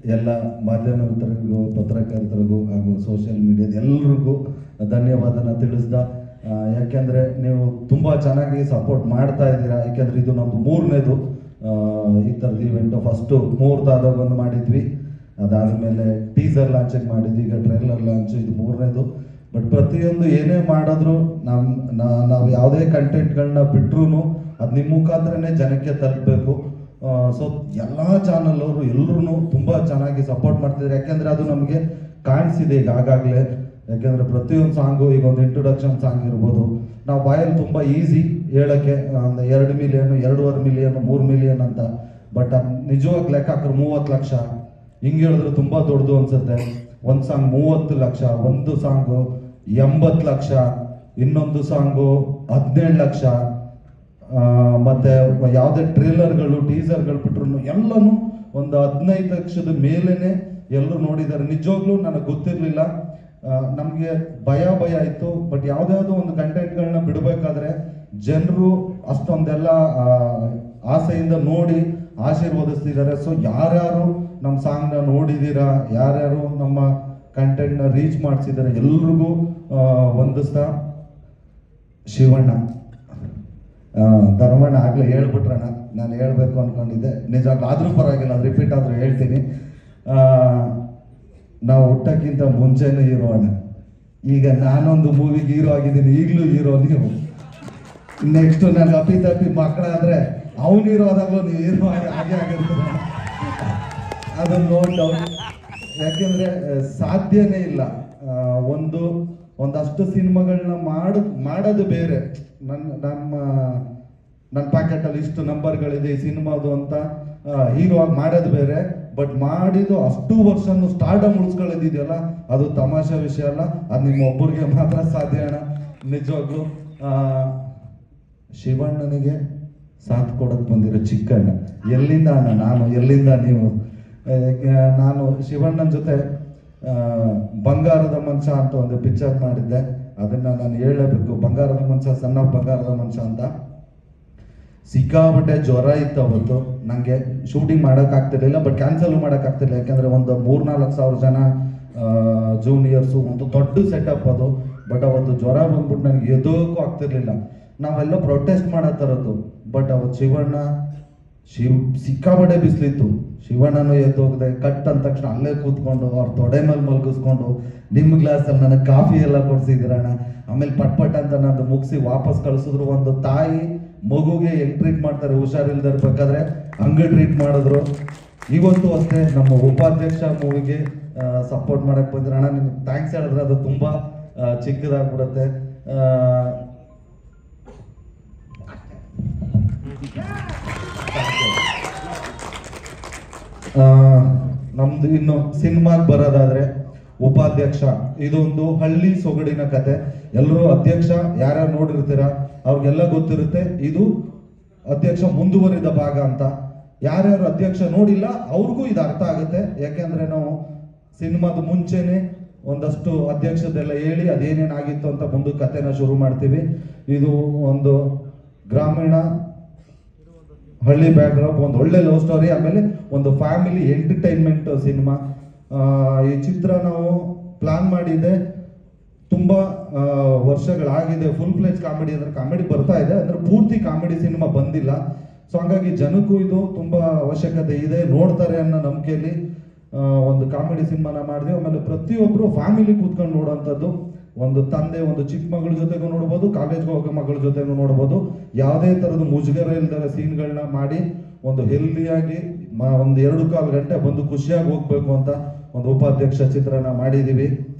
ಎಲ್ಲ ಮಾಧ್ಯಮ ಮಿತ್ರರಿಗೂ, ಪತ್ರಕರ್ತರಿಗೂ ಹಾಗೂ ಸೋಷಿಯಲ್ ಮೀಡಿಯಾದ ಎಲ್ರಿಗೂ ಧನ್ಯವಾದನ ತಿಳಿಸ್ದ. ಯಾಕೆಂದರೆ ನೀವು ತುಂಬ ಚೆನ್ನಾಗಿ ಸಪೋರ್ಟ್ ಮಾಡ್ತಾ ಇದ್ದೀರಾ. ಯಾಕೆಂದರೆ ಇದು ನಮ್ಮದು 3ನೇದು ಈ ಥರದ ಇವೆಂಟು. ಫಸ್ಟು ಮುಹೂರ್ತ ಒಂದು ಮಾಡಿದ್ವಿ, ಅದಾದಮೇಲೆ ಟೀಸರ್ ಲಾಂಚಿಂಗ್ ಮಾಡಿದ್ವಿ, ಈಗ ಟ್ರೈಲರ್ ಲಾಂಚ್, ಇದು 3ನೇದು. ಬಟ್ ಪ್ರತಿಯೊಂದು ಏನೇ ಮಾಡಿದ್ರು ನಾವು ಯಾವುದೇ ಕಂಟೆಂಟ್ಗಳನ್ನ ಬಿಟ್ರೂ ಅದು ನಿಮ್ಮ ಮುಖಾಂತರನೇ ಜನಕ್ಕೆ ತಲುಪಬೇಕು. ಸೊ ಎಲ್ಲ ಚಾನಲ್ ಅವರು ಎಲ್ಲರೂ ತುಂಬ ಚೆನ್ನಾಗಿ ಸಪೋರ್ಟ್ ಮಾಡ್ತಿದ್ದಾರೆ. ಯಾಕೆಂದರೆ ಅದು ನಮಗೆ ಕಾಣಿಸಿದೆ ಈಗ ಆಗಾಗಲೇ. ಯಾಕೆಂದರೆ ಪ್ರತಿಯೊಂದು ಸಾಂಗು, ಈಗ ಒಂದು ಇಂಟ್ರೊಡಕ್ಷನ್ ಸಾಂಗ್ ಇರ್ಬೋದು, ನಾವು ಬಾಯಲ್ಲಿ ತುಂಬ ಈಸಿ ಹೇಳೋಕ್ಕೆ, ಒಂದು 2 ಮಿಲಿಯನ್, 2.5 ಮಿಲಿಯನ್, 3 ಮಿಲಿಯನ್ ಅಂತ. ಬಟ್ ಅದು ನಿಜವಾಗಿ ಲೆಕ್ಕ ಹಾಕಿದ್ರೆ 30 ಲಕ್ಷ ಹಿಂಗೆ ಹೇಳಿದ್ರೆ ತುಂಬ ದೊಡ್ಡದು ಅನ್ಸುತ್ತೆ. ಒಂದು ಸಾಂಗ್ 30 ಲಕ್ಷ, ಒಂದು ಸಾಂಗು 80 ಲಕ್ಷ, ಇನ್ನೊಂದು ಸಾಂಗು 17 ಲಕ್ಷ. ಮತ್ತೆ ಯಾವುದೇ ಟ್ರೇಲರ್ಗಳು, ಟೀಸರ್ಗಳು ಬಿಟ್ರು ಎಲ್ಲನೂ ಒಂದು 15 ಲಕ್ಷದ ಮೇಲೇನೆ ಎಲ್ಲರೂ ನೋಡಿದ್ದಾರೆ. ನಿಜವಾಗ್ಲೂ ನನಗೆ ಗೊತ್ತಿರಲಿಲ್ಲ, ನಮಗೆ ಭಯ ಆಯಿತು. ಬಟ್ ಯಾವುದ್ಯಾವುದೋ ಒಂದು ಕಂಟೆಂಟ್ಗಳನ್ನ ಬಿಡಬೇಕಾದ್ರೆ ಜನರು ಅಷ್ಟೊಂದೆಲ್ಲ ಆಸೆಯಿಂದ ನೋಡಿ ಆಶೀರ್ವದಿಸ್ತಿದ್ದಾರೆ. ಸೊ ಯಾರ್ಯಾರು ನಮ್ಮ ಸಾಂಗ್ನ ನೋಡಿದ್ದೀರಾ, ಯಾರ್ಯಾರು ನಮ್ಮ ಕಂಟೆಂಟ್ನ ರೀಚ್ ಮಾಡಿಸಿದ್ದಾರೆ ಎಲ್ರಿಗೂ ವಂದಿಸ್ತಾ, ಶಿವಣ್ಣ ಧರ್ಮಣ್ಣ ಆಗಲೇ ಹೇಳ್ಬಿಟ್ರಣ್ಣ, ನಾನು ಹೇಳಬೇಕು ಅಂದ್ಕೊಂಡಿದ್ದೆ. ನಿಜವಾಗ್ಲೂ ಆದರೂ ಪರವಾಗಿಲ್ಲ, ಅದು ರಿಪೀಟ್ ಆದರೂ ಹೇಳ್ತೀನಿ. ನಾವು ಹುಟ್ಟಕ್ಕಿಂತ ಮುಂಚೆನೂ ಹೀರೋ ಅಣ್ಣ. ಈಗ ನಾನೊಂದು ಮೂವಿಗೆ ಹೀರೋ ಆಗಿದ್ದೀನಿ, ಈಗಲೂ ಹೀರೋ ನೀವು. ನೆಕ್ಸ್ಟು ನನಗೆ ಅಪ್ಪಿ ಮಕ್ಕಳಾದರೆ ಅವ್ನು ಹೀರೋ ಆದಾಗಲೂ ನೀವು ಹೀರೋ ಹಾಗೆ ಆಗಿರ್ತೀರ, ಅದನ್ನು ನೋ ಡೌಟ್. ಯಾಕೆಂದರೆ ಸಾಧ್ಯನೇ ಇಲ್ಲ. ಒಂದಷ್ಟು ಸಿನಿಮಾಗಳನ್ನ ಮಾಡೋದು ಬೇರೆ. ನನ್ನ ಪ್ಯಾಕೆಟಲ್ಲಿ ಇಷ್ಟು ನಂಬರ್ಗಳಿದೆ ಈ ಸಿನಿಮಾದು ಅಂತ ಹೀರೋ ಆಗಿ ಮಾಡೋದು ಬೇರೆ. ಬಟ್ ಮಾಡಿದ್ದು ಅಷ್ಟು ವರ್ಷನೂ ಸ್ಟಾರ್ಡಮ್ ಉಳಿಸ್ಕೊಳ್ಳೋದಿದೆಯಲ್ಲ, ಅದು ತಮಾಷೆ ವಿಷಯ ಅಲ್ಲ. ಅದು ನಿಮ್ಮ ಒಬ್ಬರಿಗೆ ಮಾತ್ರ ಸಾಧ್ಯ ಅಣ್ಣ. ನಿಜವಾಗ್ಲೂ ಶಿವಣ್ಣನಿಗೆ ಸಾಥ್ ಕೊಡೋಕೆ ಬಂದಿರೋ ಚಿಕ್ಕಣ್ಣ. ಎಲ್ಲಿಂದ ಅಣ್ಣ ನಾನು, ಎಲ್ಲಿಂದ ನೀವು? ನಾನು ಶಿವಣ್ಣನ ಜೊತೆ ಬಂಗಾರದ ಮನುಷ್ಯ ಅಂತ ಒಂದು ಪಿಕ್ಚರ್ ಮಾಡಿದ್ದೆ, ಅದನ್ನ ನಾನು ಹೇಳಬೇಕು. ಬಂಗಾರದ ಮನುಷ್ಯ, ಸಣ್ಣ ಬಂಗಾರದ ಮನುಷ್ಯ ಅಂತ. ಸಿಕ್ಕಾಪಟ್ಟೆ ಜ್ವರ ಇತ್ತು ಅವತ್ತು. ನನಗೆ ಶೂಟಿಂಗ್ ಮಾಡೋಕ್ಕಾಗ್ತಿರ್ಲಿಲ್ಲ, ಬಟ್ ಕ್ಯಾನ್ಸಲ್ ಮಾಡೋಕ್ಕಾಗ್ತಿರ್ಲಿಲ್ಲ. ಯಾಕೆಂದರೆ ಒಂದು 3-4 ಸಾವಿರ ಜನ ಜೂನಿಯರ್ಸು, ಒಂದು ದೊಡ್ಡ ಸೆಟಪ್ ಅದು. ಬಟ್ ಅವತ್ತು ಜ್ವರ ಬಂದ್ಬಿಟ್ಟು ನನಗೆ ಎದೋಕ್ಕೂ ಆಗ್ತಿರ್ಲಿಲ್ಲ. ನಾವೆಲ್ಲ ಪ್ರೊಟೆಸ್ಟ್ ಮಾಡೋ ಥರದ್ದು. ಬಟ್ ಅವತ್ತು ಸಿಕ್ಕಾಪಟ್ಟೆ ಬಿಸಿಲಿತ್ತು. ಶಿವಣ್ಣನೂ ಎದ್ದೋಗದೆ ಕಟ್ ಅಂದ ತಕ್ಷಣ ಅಲ್ಲೇ ಕೂತ್ಕೊಂಡು ಅವ್ರ ತೊಡೆ ಮೇಲೆ ಮಲಗಿಸ್ಕೊಂಡು, ನಿಮ್ಮ ಗ್ಲಾಸಲ್ಲಿ ನನಗೆ ಕಾಫಿ ಎಲ್ಲ ಕೊಡಿಸಿದ್ರಣ್ಣ. ಆಮೇಲೆ ಪಟ್ ಅಂತ ನಾನು ಮುಗಿಸಿ ವಾಪಸ್ ಕಳಿಸಿದ್ರು. ಒಂದು ತಾಯಿ ಮಗುಗೆ ಹೆಂಗ್ ಟ್ರೀಟ್ ಮಾಡ್ತಾರೆ ಹುಷಾರಿಲ್ದ ಇರ್ಬೇಕಾದ್ರೆ ಹಂಗೆ ಟ್ರೀಟ್ ಮಾಡಿದ್ರು. ಇವತ್ತು ಅಷ್ಟೇ ನಮ್ಮ ಉಪಾಧ್ಯಕ್ಷ ಮೂವಿಗೆ ಸಪೋರ್ಟ್ ಮಾಡಕ್ಕೆ ಬಂದ್ರಣ್ಣ. ನಿಮ್ಗೆ ಥ್ಯಾಂಕ್ಸ್ ಹೇಳಿದ್ರೆ ಅದು ತುಂಬ ಚಿಕ್ಕದಾಗ್ಬಿಡುತ್ತೆ. ನಮ್ದು ಇನ್ನು ಸಿನಿಮಾಗೆ ಬರೋದಾದ್ರೆ ಉಪಾಧ್ಯಕ್ಷ, ಇದೊಂದು ಹಳ್ಳಿ ಸೊಗಡಿನ ಕತೆ. ಎಲ್ಲರೂ ಅಧ್ಯಕ್ಷ ಯಾರ್ಯಾರು ನೋಡಿರ್ತೀರ ಅವ್ರಿಗೆಲ್ಲ ಗೊತ್ತಿರುತ್ತೆ. ಇದು ಅಧ್ಯಕ್ಷ ಮುಂದುವರಿದ ಭಾಗ ಅಂತ. ಯಾರ್ಯಾರು ಅಧ್ಯಕ್ಷ ನೋಡಿಲ್ಲ ಅವ್ರಿಗೂ ಇದು ಅರ್ಥ ಆಗುತ್ತೆ. ಯಾಕೆಂದ್ರೆ ನಾವು ಸಿನಿಮಾದ ಮುಂಚೆನೆ ಒಂದಷ್ಟು ಅಧ್ಯಕ್ಷದೆಲ್ಲ ಹೇಳಿ ಅದೇನೇನಾಗಿತ್ತು ಅಂತ ಮುಂದೆ ಕತೆನ ಶುರು ಮಾಡ್ತೀವಿ. ಇದು ಒಂದು ಗ್ರಾಮೀಣ ಹಳ್ಳಿ ಬ್ಯಾಕ್ಡ್ರಾಪ್, ಒಂದು ಒಳ್ಳೆ ಲವ್ ಸ್ಟೋರಿ, ಆಮೇಲೆ ಒಂದು ಫ್ಯಾಮಿಲಿ ಎಂಟರ್ಟೈನ್ಮೆಂಟ್ ಸಿನಿಮಾ. ಈ ಚಿತ್ರ ನಾವು ಪ್ಲಾನ್ ಮಾಡಿದ್ದೆ ತುಂಬ ವರ್ಷಗಳಾಗಿದೆ. ಫುಲ್ ಫ್ಲೆಜ್ ಕಾಮಿಡಿ ಅಂದ್ರೆ ಕಾಮಿಡಿ ಬರ್ತಾ ಇದೆ, ಅಂದ್ರೆ ಪೂರ್ತಿ ಕಾಮಿಡಿ ಸಿನಿಮಾ ಬಂದಿಲ್ಲ. ಸೊ ಹಂಗಾಗಿ ಜನಕ್ಕೂ ಇದು ತುಂಬ ಅವಶ್ಯಕತೆ ಇದೆ, ನೋಡ್ತಾರೆ ಅನ್ನೋ ನಂಬಿಕೆಯಲ್ಲಿ ಒಂದು ಕಾಮಿಡಿ ಸಿನಿಮಾನ ಮಾಡಿದ್ವಿ. ಆಮೇಲೆ ಪ್ರತಿಯೊಬ್ಬರು ಫ್ಯಾಮಿಲಿ ಕೂತ್ಕೊಂಡು ನೋಡೋಂಥದ್ದು. ಒಂದು ತಂದೆ ಒಂದು ಚಿಕ್ಕ ಮಗಳ ಜೊತೆಗೂ ನೋಡ್ಬೋದು, ಕಾಲೇಜ್ಗೆ ಹೋಗೋ ಮಗಳ ಜೊತೆಗೂ ನೋಡ್ಬೋದು. ಯಾವುದೇ ಥರದ ಮುಜುಗರ ಇಲ್ದರ ಸೀನ್ಗಳನ್ನ ಮಾಡಿ ಒಂದು ಹೆಲ್ದಿಯಾಗಿ ಒಂದು 2 ಕಾಲು ಗಂಟೆ ಬಂದು ಖುಷಿಯಾಗಿ ಹೋಗ್ಬೇಕು ಅಂತ ಒಂದು ಉಪಾಧ್ಯಕ್ಷ ಚಿತ್ರನ ಮಾಡಿದ್ದೀವಿ.